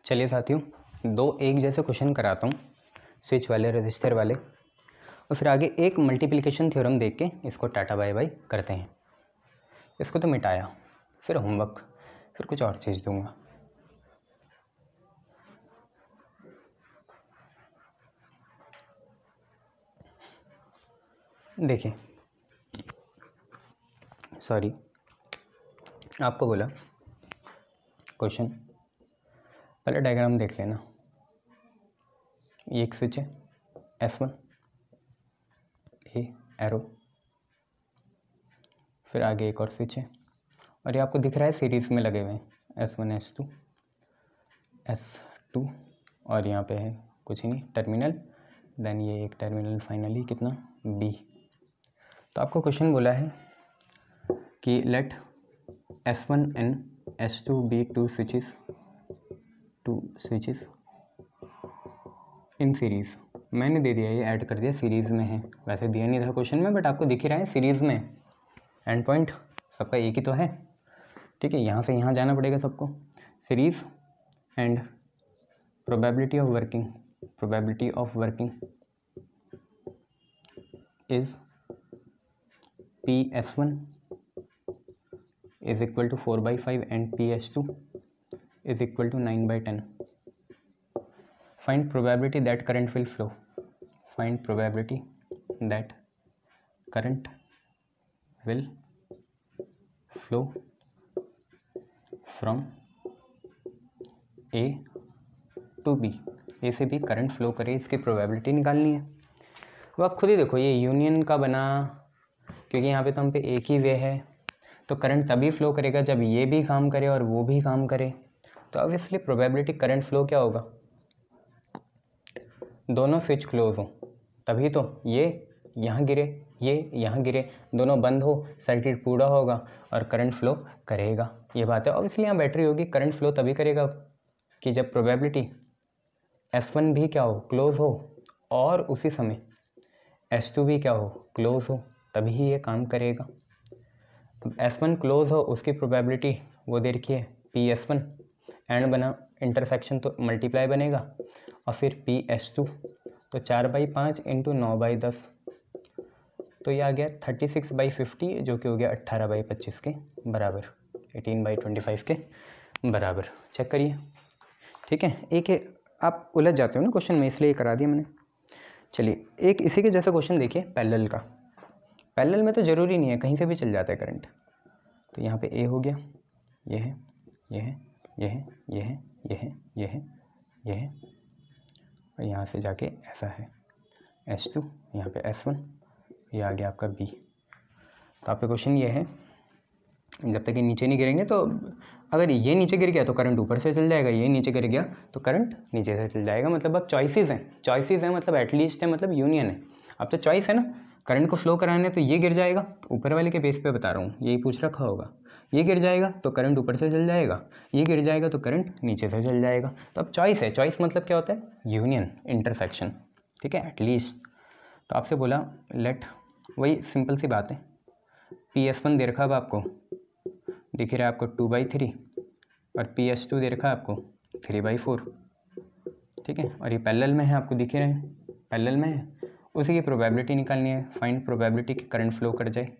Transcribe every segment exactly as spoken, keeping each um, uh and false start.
चलिए साथियों, दो एक जैसे क्वेश्चन कराता हूँ स्विच वाले, रजिस्टर वाले, और फिर आगे एक मल्टीप्लिकेशन थ्योरम देख के इसको टाटा बाय बाय करते हैं। इसको तो मिटाया, फिर होमवर्क, फिर कुछ और चीज़ दूंगा। देखिए, सॉरी आपको बोला क्वेश्चन, पहले डायग्राम देख लेना। ये एक स्विच है एस वन, ए एरो, फिर आगे एक और स्विच है, और ये आपको दिख रहा है सीरीज में लगे हुए हैं S one S two S two, और यहाँ पे है कुछ ही नहीं टर्मिनल, देन ये एक टर्मिनल, फाइनली कितना बी। तो आपको क्वेश्चन बोला है कि let S one and S two be two switches two switches in series. मैंने दे दिया, ये ऐड कर दिया, सीरीज़ में है, वैसे दिया नहीं था क्वेश्चन में, बट आपको दिख ही रहा है सीरीज़ में। एंड पॉइंट सबका एक ही तो है, ठीक है। यहाँ से यहाँ जाना पड़ेगा सबको। Series and probability of working, probability of working is P S one is equal to four by five and P S two is equal to nine by ten. Find probability that current will flow. Find probability that current will flow from A to B. A से B current flow करे, इसकी probability निकालनी है। वो आप खुद ही देखो, ये यूनियन का बना, क्योंकि यहाँ पे तो हम पे एक ही वे है, तो करंट तभी फ्लो करेगा जब ये भी काम करे और वो भी काम करे। तो ऑब्वियसली प्रोबेबिलिटी करंट फ्लो क्या होगा, दोनों स्विच क्लोज हो तभी तो, ये यहाँ गिरे, ये यहाँ गिरे, दोनों बंद हो, सर्किट पूरा होगा और करंट फ्लो करेगा। ये बात है। ऑब्वियसली यहाँ बैटरी होगी, करंट फ्लो तभी करेगा कि जब प्रोबेबिलिटी एस वन भी क्या हो, क्लोज हो, और उसी समय एस टू भी क्या हो, क्लोज हो, तभी ही ये काम करेगा। अब एस वन क्लोज हो, उसकी प्रोबेबिलिटी वो दे रखी है पी एस वन, एंड बना इंटरसेक्शन तो मल्टीप्लाई बनेगा, और फिर पी एस टू, तो चार बाई पाँच इंटू नौ बाई दस, तो ये आ गया थर्टी सिक्स बाई फिफ्टी, जो कि हो गया अट्ठारह बाई पच्चीस के बराबर, एटीन बाई ट्वेंटी फाइव के बराबर। चेक करिए, ठीक है। एक है, आप उलझ जाते हो ना क्वेश्चन में, इसलिए करा दिया मैंने। चलिए एक इसी के जैसा क्वेश्चन देखिए पैरेलल का। पैरेलल में तो ज़रूरी नहीं है, कहीं से भी चल जाता है करंट। तो यहाँ पे ए हो गया, ये है, ये है, ये है, ये है, ये है, ये है, ये है, और यहाँ से जाके ऐसा है एस टू, यहाँ पे एस वन, ये आ गया आपका बी। तो आपका क्वेश्चन ये है, जब तक ये नीचे नहीं गिरेंगे, तो अगर ये नीचे गिर गया तो करंट ऊपर से चल जाएगा, ये नीचे गिर गया तो करंट नीचे से चल जाएगा। मतलब अब चॉइसेस हैं, चॉइसेस हैं मतलब एटलीस्ट है, मतलब यूनियन है। अब तो चॉइस है ना, करंट को फ्लो कराने, तो ये गिर जाएगा, ऊपर वाले के बेस पे बता रहा हूँ, यही पूछ रखा होगा। ये गिर जाएगा तो करंट ऊपर से चल जाएगा, ये गिर जाएगा तो करंट नीचे से चल जाएगा। तो अब चॉइस है, चॉइस मतलब क्या होता है, यूनियन, इंटरसेक्शन, ठीक है, एटलीस्ट। तो आपसे बोला लेट, वही सिंपल सी बात है, पी एस वन दे रखा, अब आपको दिख रहा है आपको टू बाई थ्री, और पी एस टू दे रखा है आपको थ्री बाई फोर, ठीक है, और ये पैरेलल में है, आपको दिख रहे हैं पैरेलल में है। उसी की प्रोबेबिलिटी निकालनी है। फाइंड प्रोबेबिलिटी कि करंट फ्लो कर जाए,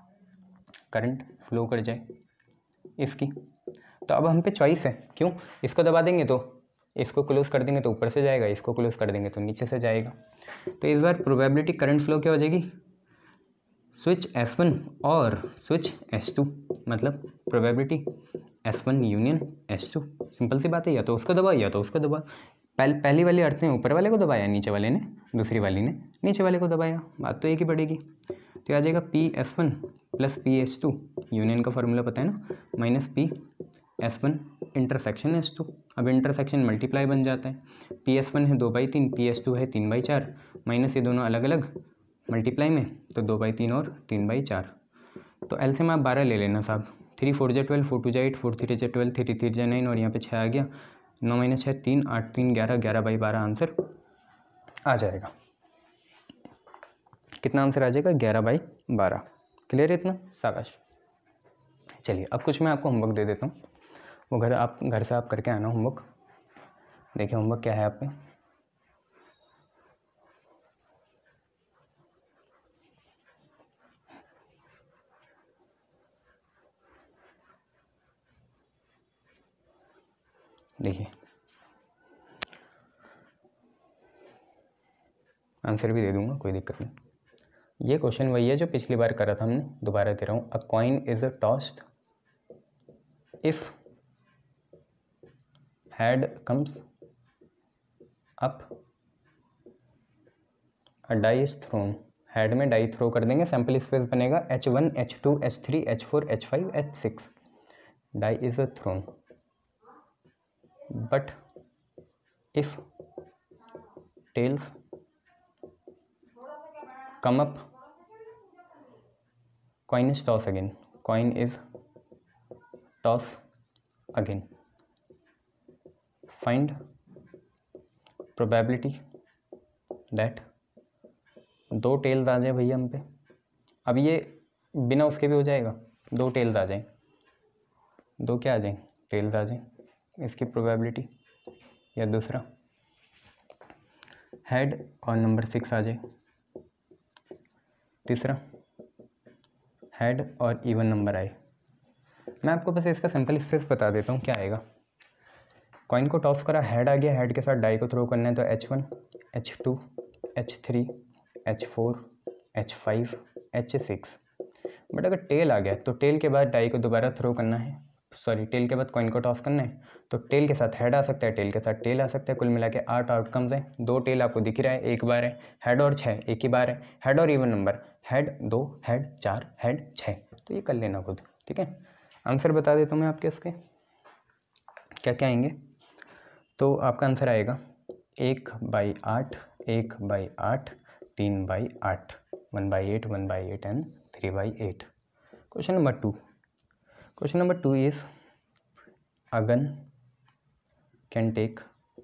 करंट फ्लो कर जाए इसकी। तो अब हम पे चॉइस है, क्यों, इसको दबा देंगे तो इसको क्लोज कर देंगे तो ऊपर से जाएगा, इसको क्लोज कर देंगे तो नीचे से जाएगा। तो इस बार प्रोबेबिलिटी करंट फ्लो क्या हो जाएगी, स्विच एस वन और स्विच एस टू, मतलब probability S one union S two. Simple सी बात है, या तो उसको दबा या तो उसको दबा। पहल पहली वाली अर्थ ने ऊपर वाले को दबाया, नीचे वाले ने, दूसरी वाली ने नीचे वाले को दबाया, बात तो एक ही पड़ेगी। तो आ जाएगा P S one plus P S two, union का फॉर्मूला पता है ना, minus P S one intersection S two. अब इंटरसेक्शन मल्टीप्लाई बन जाता है, पी एस वन है दो बाई तीन, पी एस टू है तीन बाई चार, माइनस ये दोनों अलग अलग मल्टीप्लाई में, तो दो बाई तीन और तीन बाई चार। तो एल से मैं आप बारह ले लेना साहब, थ्री फोर जा ट्वेल्व, फोर टू जा एट, फोर थ्री जा ट्वेल्व, थ्री थ्री जा नाइन, और यहाँ पे छः आ गया, नौ माइनस छः तीन, आठ तीन ग्यारह, ग्यारह बाई बारह आंसर आ जाएगा। कितना आंसर आ जाएगा, ग्यारह बाई बारह। क्लियर है इतना, शाबाश। चलिए अब कुछ मैं आपको होमवर्क दे देता हूँ, वो घर आप घर से आप करके आना होमवर्क। देखिए होमवर्क क्या है आप पे, देखिए आंसर भी दे दूंगा, कोई दिक्कत नहीं। ये क्वेश्चन वही है जो पिछली बार करा था हमने, दोबारा दे रहा हूँ। A coin is a tossed if head comes up, a die is thrown. Head में डाई थ्रो कर देंगे, सैम्पल स्पेस बनेगा H one H two H three H four H five H six. Die is a thrown, but if tails come up, coin is toss again, coin is toss again, find probability that दो tails आ जाए भैया हम पे। अब ये बिना उसके भी हो जाएगा, दो टेल्स आ जाएं, दो क्या आ जाएं, टेल्स आ जाएं, इसकी प्रोबेबिलिटी। या दूसरा हेड और नंबर सिक्स आ जाए। तीसरा हेड और इवन नंबर आए। मैं आपको बस इसका सिंपल स्पेस बता देता हूँ क्या आएगा। कॉइन को टॉस करा, हेड आ गया, हेड के साथ डाई को थ्रो करना है तो H one H two H three H four H five H six. But अगर टेल आ गया तो टेल के बाद डाई को दोबारा थ्रो करना है, सॉरी टेल के बाद कॉइन को टॉस करना है तो टेल के साथ हेड आ सकता है, टेल के साथ टेल आ सकता है। कुल मिला के आठ आउटकम्स हैं। दो टेल आपको दिख रहा है, एक बार है। हेड और छः एक ही बार है। हेड और इवन नंबर, हेड दो, हेड चार, हेड छः। तो ये कर लेना खुद, ठीक है। आंसर बता देता हूँ मैं आपके इसके क्या क्या आएंगे। तो आपका आंसर आएगा एक बाई आठ, एक बाई आठ, तीन बाई आठ, one by eight, one by eight and three by eight. Question number two, question number two is a gun can take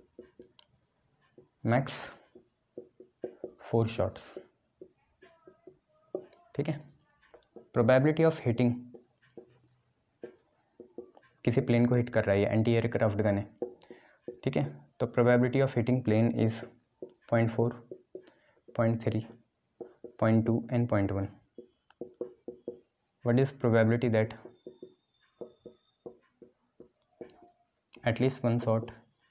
max four shots, ठीक है। प्रोबेबिलिटी ऑफ हिटिंग, किसी प्लेन को हिट कर रहा है, एंटी एयरक्राफ्ट गन है, ठीक है। तो probability of hitting plane is point four, point three, point two and point one. What is probability that at least one shot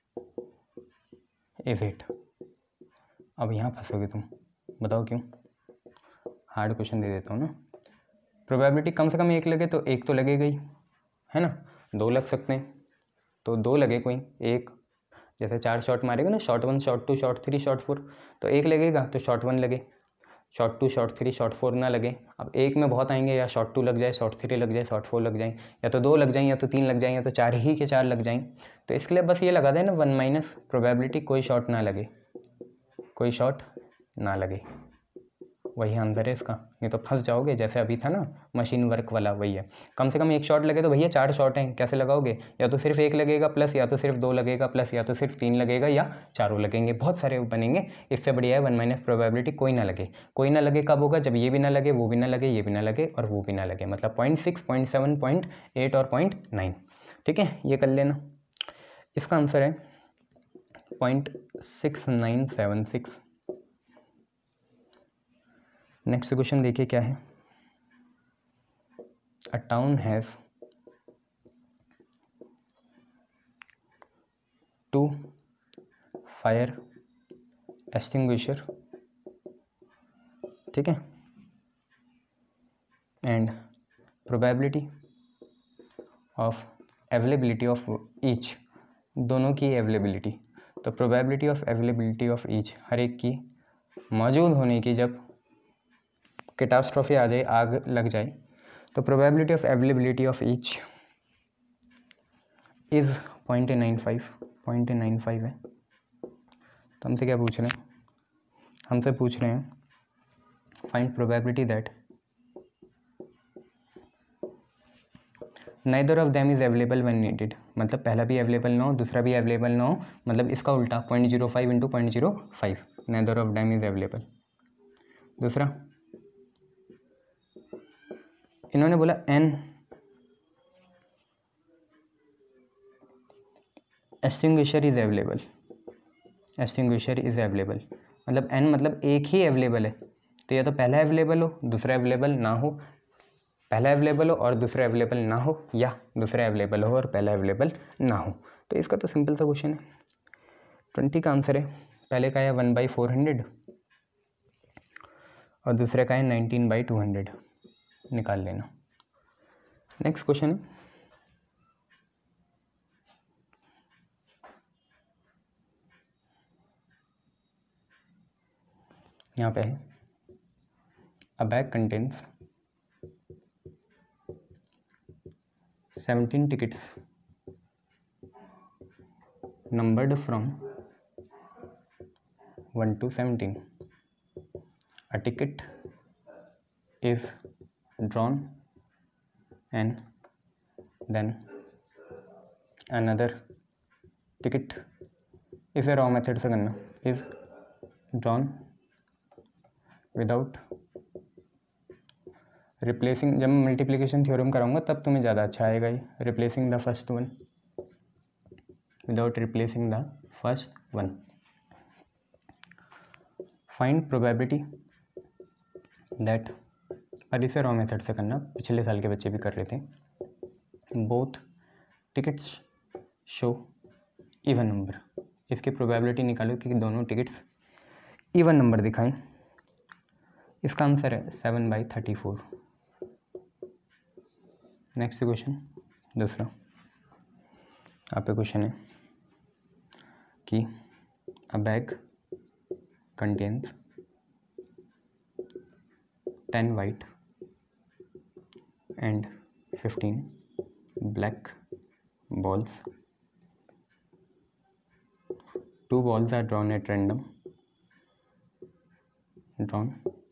is hit. अब यहाँ फंसोगे तुम, बताओ क्यों। हार्ड क्वेश्चन दे देता हूँ ना। प्रोबेबिलिटी कम से कम एक लगे तो एक तो लगेगा ही, है ना। दो लग सकते हैं तो दो लगे कोई एक, जैसे चार शॉट मारेगा ना, shot one shot two shot three shot four, तो एक लगेगा तो शॉट वन लगे, shot two shot three shot four ना लगे। अब एक में बहुत आएंगे, या शॉट टू लग जाए, शॉट थ्री लग जाए, शॉट फोर लग जाए, या तो दो लग जाए, या तो तीन लग जाए, या तो चार ही के चार लग जाएं। तो इसके लिए बस ये लगा दें ना वन माइनस प्रोबेबिलिटी कोई शॉट ना लगे, कोई शॉट ना लगे, वही आंसर है इसका। नहीं तो फंस जाओगे, जैसे अभी था ना मशीन वर्क वाला, वही है। कम से कम एक शॉट लगे तो भैया चार शॉट हैं, कैसे लगाओगे। या तो सिर्फ एक लगेगा प्लस, या तो सिर्फ दो लगेगा प्लस, या तो सिर्फ तीन लगेगा, या चारों लगेंगे, बहुत सारे बनेंगे। इससे बढ़िया है वन माइनस प्रोबेबिलिटी कोई ना लगे। कोई ना लगे कब होगा, जब ये भी ना लगे, वो भी ना लगे, ये भी ना लगे और वो भी ना लगे, मतलब point six, point seven, point eight और पॉइंट नाइन, ठीक है। ये कर लेना। इसका आंसर है point six nine seven six. Next question देखिए क्या है। A town has two fire extinguisher, ठीक है, and probability of availability of each, दोनों की अवेलेबिलिटी। तो probability of availability of each, हर एक की मौजूद होने की, जब कैटास्ट्रॉफी आ जाए, आग लग जाए, तो probability of availability of each is point nine five, point nine five है। तो हमसे क्या पूछ रहे हैं, हमसे पूछ रहे हैं find probability that neither of them is available when needed, मतलब पहला भी अवेलेबल ना हो, दूसरा भी अवेलेबल ना हो, मतलब इसका उल्टा point zero five into point zero five, neither of them is available. दूसरा इन्होंने बोला an extinguisher is available, extinguisher is available, मतलब एन मतलब एक ही अवेलेबल है, तो या तो पहला अवेलेबल हो दूसरा अवेलेबल ना हो, पहला अवेलेबल हो और दूसरा अवेलेबल ना हो, या दूसरा अवेलेबल हो और पहला अवेलेबल ना हो। तो इसका तो सिंपल सा क्वेश्चन है, ट्वेंटी का आंसर है। पहले का है वन बाई फोर हंड्रेड और दूसरे का है नाइनटीन बाई टू हंड्रेड, निकाल लेना। नेक्स्ट क्वेश्चन है यहाँ पे है, a bag contains seventeen tickets numbered from one to seventeen. A ticket is drawn and then another ticket, इसे रॉ मेथड से करना, is drawn without replacing, जब मैं मल्टीप्लिकेशन थ्योरम कराऊंगा तब तुम्हें ज़्यादा अच्छा आएगा ये, replacing the first one, without replacing the first one. Find probability that, और इसे रॉ मेथड से करना, पिछले साल के बच्चे भी कर रहे थे। Both tickets show even number, इसकी प्रोबेबिलिटी निकालो कि दोनों टिकट्स इवन नंबर दिखाएं। इसका आंसर है seven by thirty four. Next question दूसरा, आप पे क्वेश्चन है कि a bag contains ten white and fifteen black balls. Two balls are drawn at random, drawn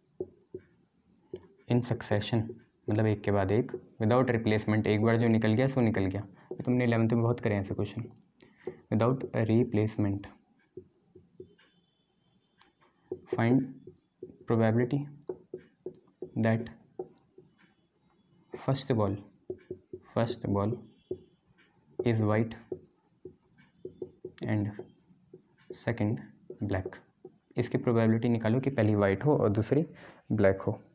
in succession, मतलब एक के बाद एक, विदाउट रिप्लेसमेंट, एक बार जो निकल गया सो निकल गया। ये तुमने इलेवेंथ में बहुत करे ऐसे question, without replacement. Find probability that first ball first ball is white and second black. इसकी probability निकालो कि पहली white हो और दूसरी black हो।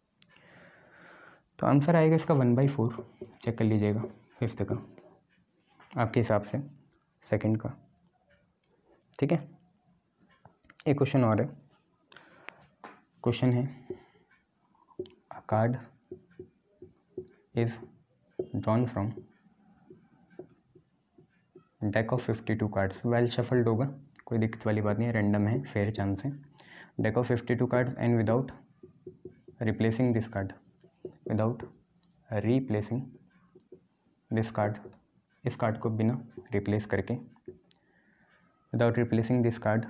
तो आंसर आएगा इसका वन बाई फोर, चेक कर लीजिएगा फिफ्थ का आपके हिसाब से, सेकंड का, ठीक है। एक क्वेश्चन और है, क्वेश्चन है a card is drawn from deck of fifty two cards, well shuffled होगा, कोई दिक्कत वाली बात नहीं है, रैंडम है, फेयर चांस है। Deck of fifty two cards and without replacing this card, without replacing this card, इस कार्ड को बिना रिप्लेस करके, without replacing this card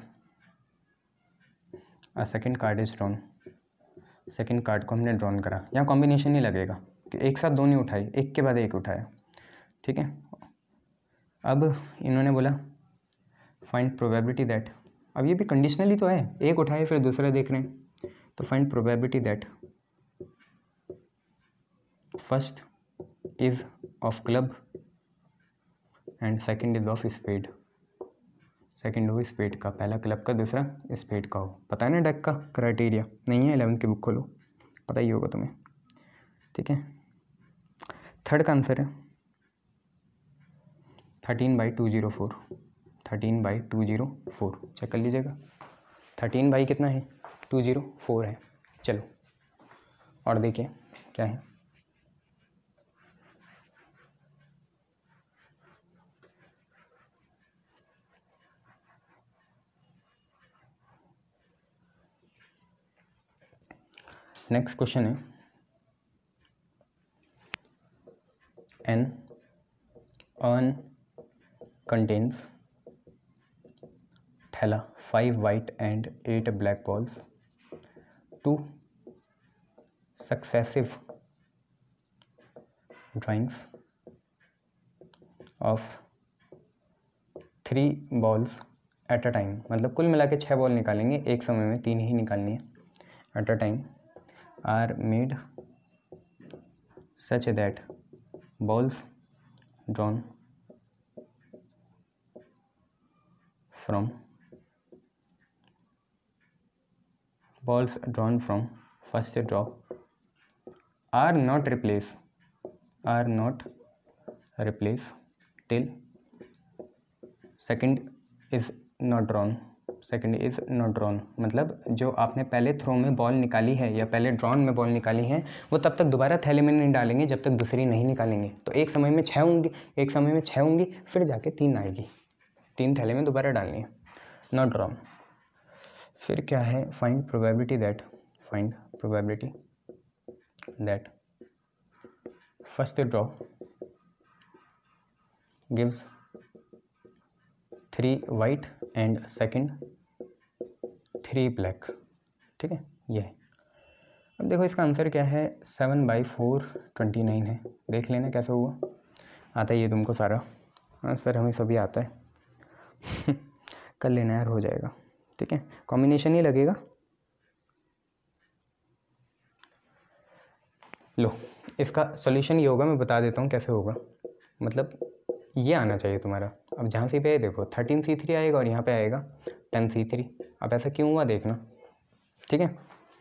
a second card is drawn, second card को हमने ड्रॉन करा। यहाँ कॉम्बिनेशन नहीं लगेगा कि एक साथ दो नहीं उठाई, एक के बाद एक उठाया, ठीक है। अब इन्होंने बोला फाइंड प्रोबेबिलिटी दैट, अब ये भी कंडीशनली तो है, एक उठाए फिर दूसरा देख रहे हैं, तो find probability that first is of club and second is of spade, second हो स्पेड का, पहला क्लब का दूसरा स्पेड का हो। पता है ना डेक का क्राइटेरिया, नहीं है इलेवेंथ की बुक खोलो, पता ही होगा तुम्हें, ठीक है। थर्ड का आंसर है thirteen by two zero four, thirteen by two zero four, check कर लीजिएगा। थर्टीन बाई कितना है, टू जीरो फोर है। चलो और देखिए क्या है, नेक्स्ट क्वेश्चन है एन अर्न कंटेन्स थैला five white and eight black balls, two successive drawings of three balls at a time, मतलब कुल मिला के छः बॉल निकालेंगे, एक समय में तीन ही निकालनी है, at a time are made such that balls drawn from balls drawn from first draw are not replaced are not replaced till second is not drawn second is not drawn. मतलब जो आपने पहले थ्रो में ball निकाली है या पहले drawn में बॉल निकाली है वो तब तक दोबारा थैले में नहीं डालेंगे जब तक दूसरी नहीं निकालेंगे। तो एक समय में छः होंगी एक समय में छः होंगी फिर जाके तीन आएगी, तीन थैले में दोबारा डालनी है, नॉट ड्रॉन। फिर क्या है, find probability that find probability that first draw gives three white and second three black. ठीक है, ये है। अब देखो इसका आंसर क्या है, seven by four twenty nine है। देख लेना कैसे हुआ, आता है ये तुमको सारा। हाँ सर हमें सभी आता है कर लेना यार, हो जाएगा। ठीक है, कॉम्बिनेशन ही लगेगा। लो इसका सॉल्यूशन ये होगा, मैं बता देता हूँ कैसे होगा। मतलब ये आना चाहिए तुम्हारा। अब जहाँ से पे देखो थर्टीन सी थ्री आएगा और यहाँ पे आएगा टेन सी थ्री। अब ऐसा क्यों हुआ देखना। ठीक है,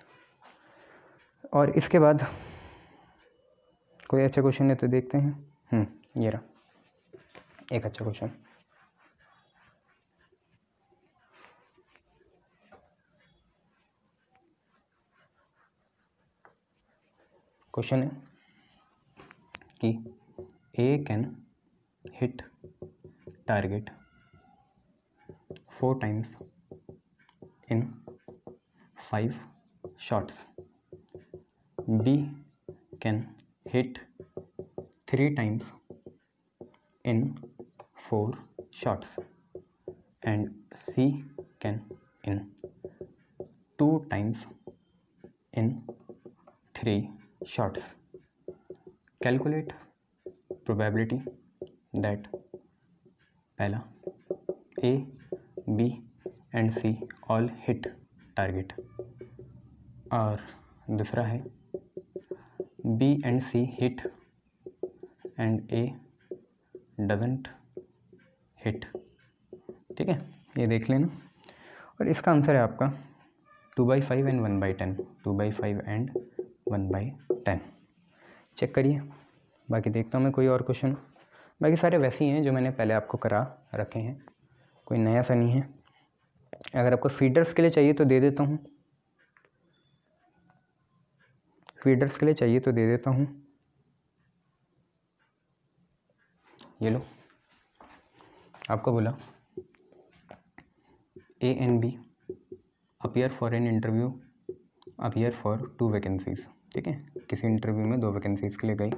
और इसके बाद कोई अच्छा क्वेश्चन है तो देखते हैं। हम्म ये रहा एक अच्छा क्वेश्चन। क्वेश्चन है कि A can hit target four times in five shots. B can hit three times in four shots and C can in two times in three shots. Calculate probability that पहला A, B and C all hit target और दूसरा है B and C hit and A doesn't hit। ठीक है, ये देख लेना। और इसका आंसर है आपका two by five and one by ten two by five and one by ten. Check करिए, बाकी देखता हूँ मैं कोई और क्वेश्चन। बाकी सारे वैसे ही हैं जो मैंने पहले आपको करा रखे हैं, कोई नया सा नहीं है। अगर आपको फीडर्स के लिए चाहिए तो दे देता हूँ, फीडर्स के लिए चाहिए तो दे देता हूँ। ये लो, आपको बोला A and B appear for an interview appear for two vacancies. ठीक है, किसी इंटरव्यू में दो वैकेंसीज के लिए गई।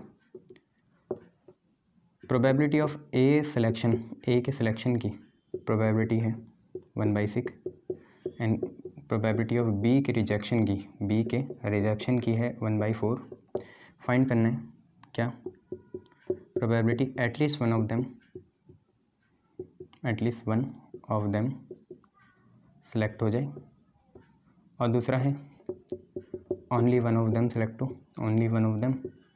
Probability of A selection, A के सिलेक्शन की प्रोबेबिलिटी है one by six and probability of B के रिजेक्शन की, बी के रिजेक्शन की है वन बाई फोर। फाइंड करना है क्या, probability at least one of them at least one of them select हो जाए, और दूसरा है only one of them select हो, ओनली वन ऑफ देम।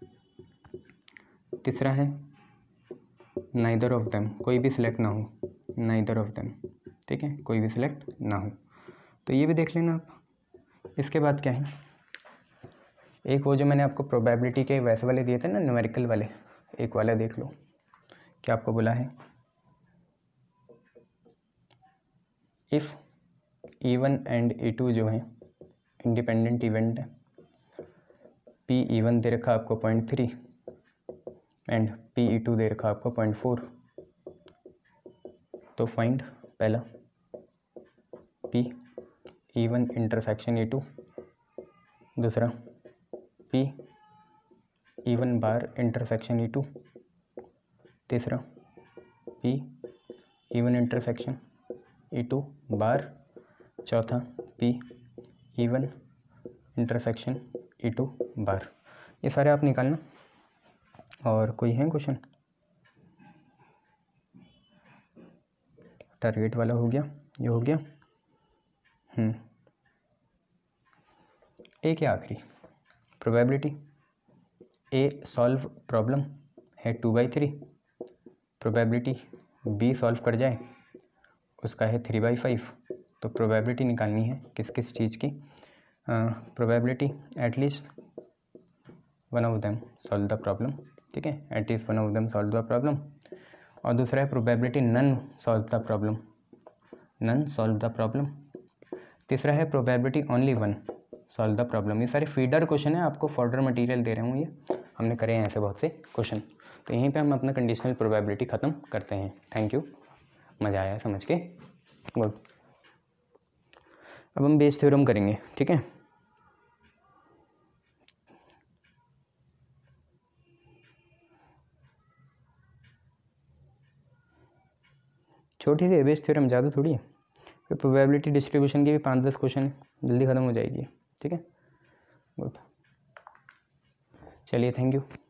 तीसरा है नाइदर ऑफ देम, कोई भी सिलेक्ट ना हो, नाइदर ऑफ देम। ठीक है, कोई भी सिलेक्ट ना हो। तो ये भी देख लेना आप। इसके बाद क्या है, एक वो जो मैंने आपको प्रोबेबिलिटी के वैसे वाले दिए थे ना, न्यूमेरिकल वाले, एक वाला देख लो। क्या आपको बोला है, if E one and E two जो है इंडिपेंडेंट इवेंट है, पी ई वन दे रखा आपको point three and P E two दे रखा आपको पॉइंट फोर। तो फाइंड पहला P E one intersection E two, दूसरा P E one bar intersection E two, तीसरा P E one intersection E two bar, चौथा P E one intersection E two bar. ये सारे आप निकालना। और कोई है क्वेश्चन, टारगेट वाला हो गया, ये हो गया। हम्म ए के आखिरी प्रोबेबिलिटी ए सॉल्व प्रॉब्लम है two by three, probability B solve कर जाए उसका है थ्री बाई फाइव। तो प्रोबेबिलिटी निकालनी है किस किस चीज़ की, probability at least one of them solve the problem, ठीक है, at least one of them solve the problem. और दूसरा है probability none solve the problem, none solve the problem. तीसरा है probability only one solve the problem. ये सारे फीडर क्वेश्चन है, आपको फॉर्डर मटेरियल दे रहा हूँ, ये हमने करे हैं ऐसे बहुत से क्वेश्चन। तो यहीं पे हम अपना कंडीशनल प्रोबेबिलिटी ख़त्म करते हैं। थैंक यू, मज़ा आया समझ के, गुड। अब हम बेस थ्योरम करेंगे, ठीक है। छोटी सी बेस थ्योरम, ज़्यादा थोड़ी है। फिर प्रोबेबिलिटी डिस्ट्रीब्यूशन की भी पाँच दस क्वेश्चन है, जल्दी ख़त्म हो जाएगी, ठीक है, गुड। चलिए, थैंक यू।